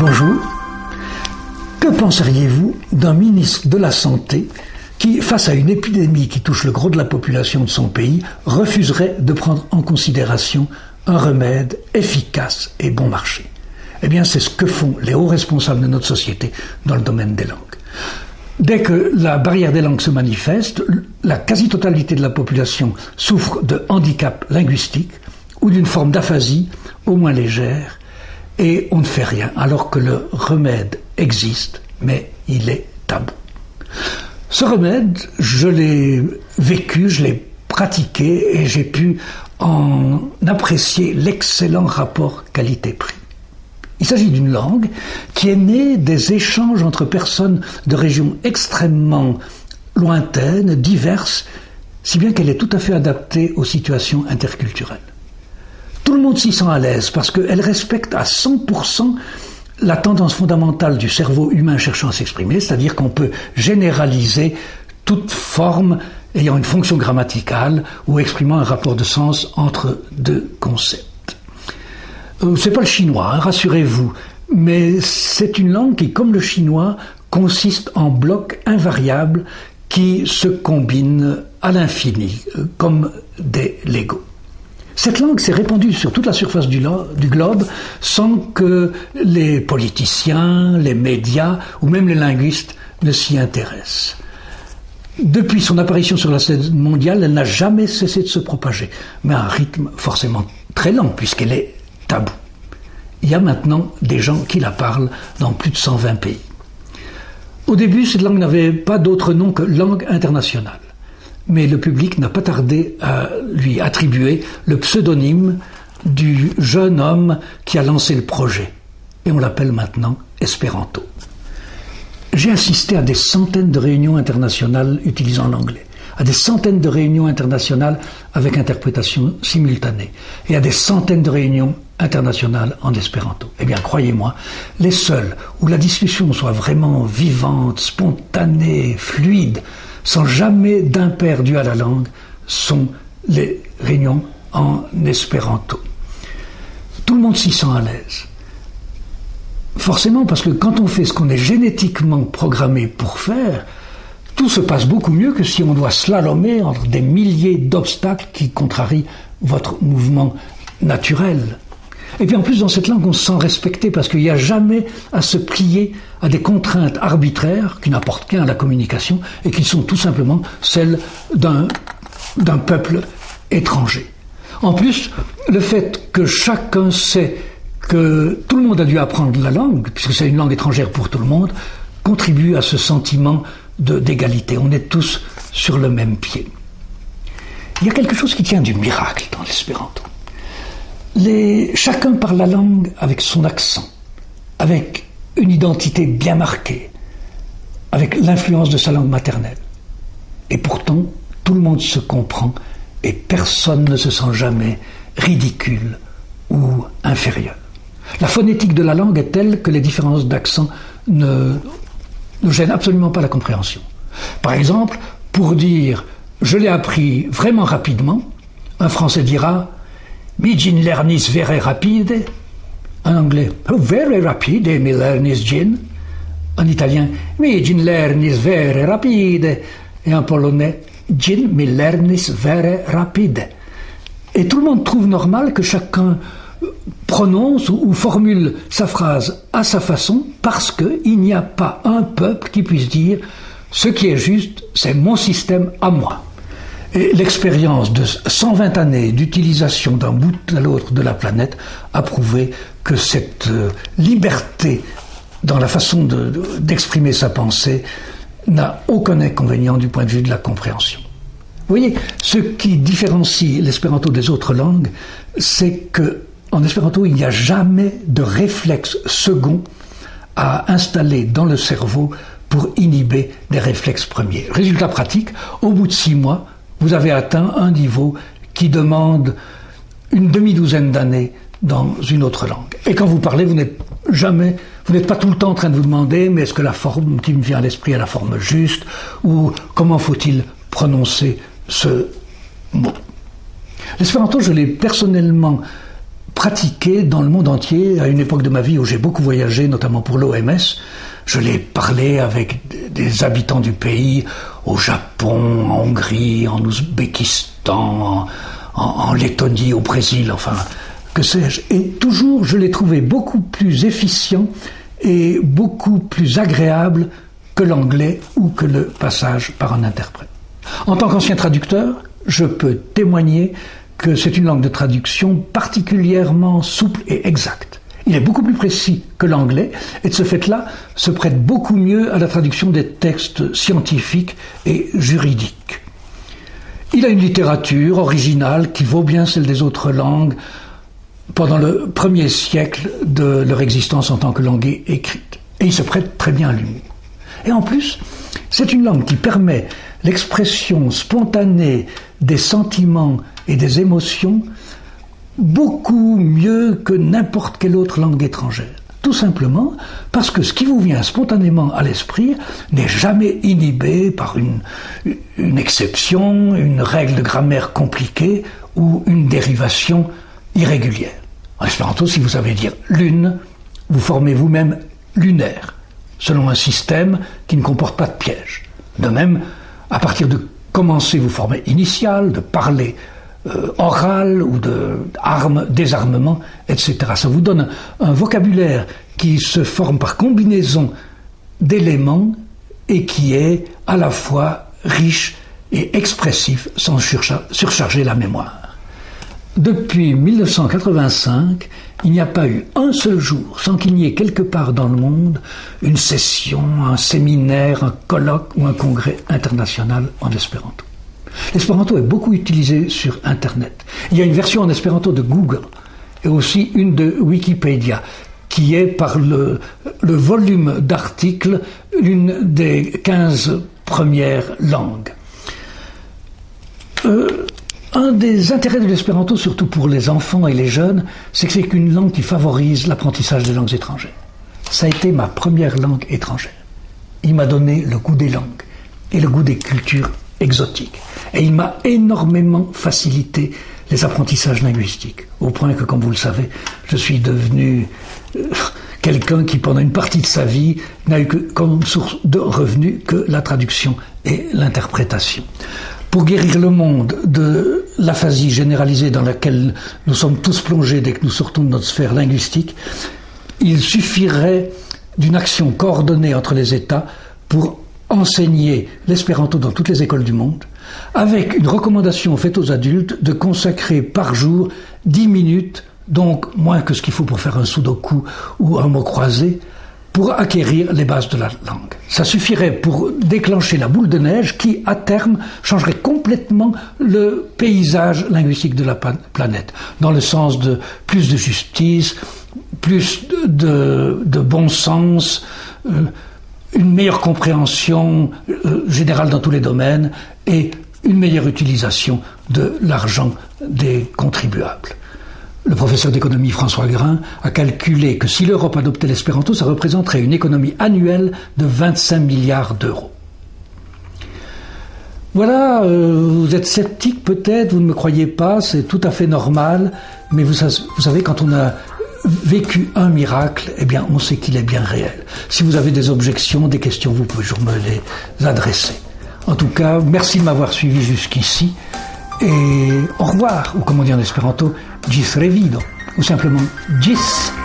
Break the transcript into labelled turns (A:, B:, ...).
A: Bonjour. Que penseriez-vous d'un ministre de la Santé qui, face à une épidémie qui touche le gros de la population de son pays, refuserait de prendre en considération un remède efficace et bon marché? Eh bien, c'est ce que font les hauts responsables de notre société dans le domaine des langues. Dès que la barrière des langues se manifeste, la quasi-totalité de la population souffre de handicap linguistique ou d'une forme d'aphasie au moins légère, et on ne fait rien, alors que le remède existe, mais il est tabou. Ce remède, je l'ai vécu, je l'ai pratiqué, et j'ai pu en apprécier l'excellent rapport qualité-prix. Il s'agit d'une langue qui est née des échanges entre personnes de régions extrêmement lointaines, diverses, si bien qu'elle est tout à fait adaptée aux situations interculturelles. Tout le monde s'y sent à l'aise parce qu'elle respecte à 100% la tendance fondamentale du cerveau humain cherchant à s'exprimer, c'est-à-dire qu'on peut généraliser toute forme ayant une fonction grammaticale ou exprimant un rapport de sens entre deux concepts. C'est pas le chinois, hein, rassurez-vous, mais c'est une langue qui, comme le chinois, consiste en blocs invariables qui se combinent à l'infini, comme des Legos. Cette langue s'est répandue sur toute la surface du globe sans que les politiciens, les médias ou même les linguistes ne s'y intéressent. Depuis son apparition sur la scène mondiale, elle n'a jamais cessé de se propager, mais à un rythme forcément très lent puisqu'elle est tabou. Il y a maintenant des gens qui la parlent dans plus de 120 pays. Au début, cette langue n'avait pas d'autre nom que langue internationale. Mais le public n'a pas tardé à lui attribuer le pseudonyme du jeune homme qui a lancé le projet. Et on l'appelle maintenant Espéranto. J'ai assisté à des centaines de réunions internationales utilisant l'anglais, à des centaines de réunions internationales avec interprétation simultanée, et à des centaines de réunions internationales en espéranto. Eh bien, croyez-moi, les seuls où la discussion soit vraiment vivante, spontanée, fluide, sans jamais d'impair dû à la langue, sont les réunions en espéranto. Tout le monde s'y sent à l'aise. Forcément, parce que quand on fait ce qu'on est génétiquement programmé pour faire, tout se passe beaucoup mieux que si on doit slalomer entre des milliers d'obstacles qui contrarient votre mouvement naturel. Et puis en plus, dans cette langue, on se sent respecté parce qu'il n'y a jamais à se plier à des contraintes arbitraires qui n'apportent qu'un à la communication et qui sont tout simplement celles d'un peuple étranger. En plus, le fait que chacun sait que tout le monde a dû apprendre la langue, puisque c'est une langue étrangère pour tout le monde, contribue à ce sentiment d'égalité. On est tous sur le même pied. Il y a quelque chose qui tient du miracle dans l'espéranto. Chacun parle la langue avec son accent, avec une identité bien marquée, avec l'influence de sa langue maternelle. Et pourtant, tout le monde se comprend et personne ne se sent jamais ridicule ou inférieur. La phonétique de la langue est telle que les différences d'accent ne gênent absolument pas la compréhension. Par exemple, pour dire « je l'ai appris vraiment rapidement », un Français dira « mi gin lernis vere rapide », en anglais « very rapide mi lernis gin », en italien « mi gin lernis vere rapide », et en polonais « gin mi lernis vere rapide ». Et tout le monde trouve normal que chacun prononce ou formule sa phrase à sa façon parce qu'il n'y a pas un peuple qui puisse dire « ce qui est juste, c'est mon système à moi ». Et l'expérience de 120 années d'utilisation d'un bout à l'autre de la planète a prouvé que cette liberté dans la façon d'exprimer sa pensée n'a aucun inconvénient du point de vue de la compréhension. Vous voyez, ce qui différencie l'espéranto des autres langues, c'est qu'en espéranto, il n'y a jamais de réflexe second à installer dans le cerveau pour inhiber des réflexes premiers. Résultat pratique, au bout de 6 mois, vous avez atteint un niveau qui demande une demi-douzaine d'années dans une autre langue. Et quand vous parlez, vous n'êtes pas tout le temps en train de vous demander mais est-ce que la forme qui me vient à l'esprit est la forme juste ou comment faut-il prononcer ce mot. L'espéranto, je l'ai personnellement pratiqué dans le monde entier, à une époque de ma vie où j'ai beaucoup voyagé, notamment pour l'OMS. Je l'ai parlé avec des habitants du pays, au Japon, en Hongrie, en Ouzbékistan, en Lettonie, au Brésil, enfin, que sais-je. Et toujours, je l'ai trouvé beaucoup plus efficient et beaucoup plus agréable que l'anglais ou que le passage par un interprète. En tant qu'ancien traducteur, je peux témoigner que c'est une langue de traduction particulièrement souple et exacte. Il est beaucoup plus précis que l'anglais et de ce fait-là se prête beaucoup mieux à la traduction des textes scientifiques et juridiques. Il a une littérature originale qui vaut bien celle des autres langues pendant le premier siècle de leur existence en tant que langue écrite. Et il se prête très bien à l'humour. Et en plus, c'est une langue qui permet l'expression spontanée des sentiments et des émotions beaucoup mieux que n'importe quelle autre langue étrangère. Tout simplement parce que ce qui vous vient spontanément à l'esprit n'est jamais inhibé par une exception, une règle de grammaire compliquée ou une dérivation irrégulière. En espéranto, si vous savez dire lune, vous formez vous-même lunaire, selon un système qui ne comporte pas de piège. De même, à partir de commencer, vous formez initial, de parler oral ou de armes, désarmement, etc. Ça vous donne un vocabulaire qui se forme par combinaison d'éléments et qui est à la fois riche et expressif sans surcharger la mémoire. Depuis 1985, il n'y a pas eu un seul jour sans qu'il n'y ait quelque part dans le monde une session, un séminaire, un colloque ou un congrès international en espéranto. L'espéranto est beaucoup utilisé sur Internet. Il y a une version en espéranto de Google et aussi une de Wikipédia qui est par le volume d'articles l'une des 15 premières langues. Un des intérêts de l'espéranto, surtout pour les enfants et les jeunes, c'est que c'est une langue qui favorise l'apprentissage des langues étrangères. Ça a été ma première langue étrangère. Il m'a donné le goût des langues et le goût des cultures exotiques. Et il m'a énormément facilité les apprentissages linguistiques, au point que, comme vous le savez, je suis devenu quelqu'un qui, pendant une partie de sa vie, n'a eu que comme source de revenus que la traduction et l'interprétation. Pour guérir le monde de l'aphasie généralisée dans laquelle nous sommes tous plongés dès que nous sortons de notre sphère linguistique, il suffirait d'une action coordonnée entre les États pour enseigner l'espéranto dans toutes les écoles du monde, avec une recommandation faite aux adultes de consacrer par jour 10 minutes, donc moins que ce qu'il faut pour faire un sudoku ou un mot croisé, pour acquérir les bases de la langue. Ça suffirait pour déclencher la boule de neige qui, à terme, changerait complètement le paysage linguistique de la planète, dans le sens de plus de justice, plus de bon sens, une meilleure compréhension générale dans tous les domaines et une meilleure utilisation de l'argent des contribuables. Le professeur d'économie François Grain a calculé que si l'Europe adoptait l'espéranto, ça représenterait une économie annuelle de 25 milliards d'euros. Voilà, vous êtes sceptique peut-être, vous ne me croyez pas, c'est tout à fait normal, mais vous savez, quand on a vécu un miracle, eh bien, on sait qu'il est bien réel. Si vous avez des objections, des questions, vous pouvez toujours me les adresser. En tout cas, merci de m'avoir suivi jusqu'ici. Et au revoir, ou comme on dit en espéranto, gis revido, ou simplement gis.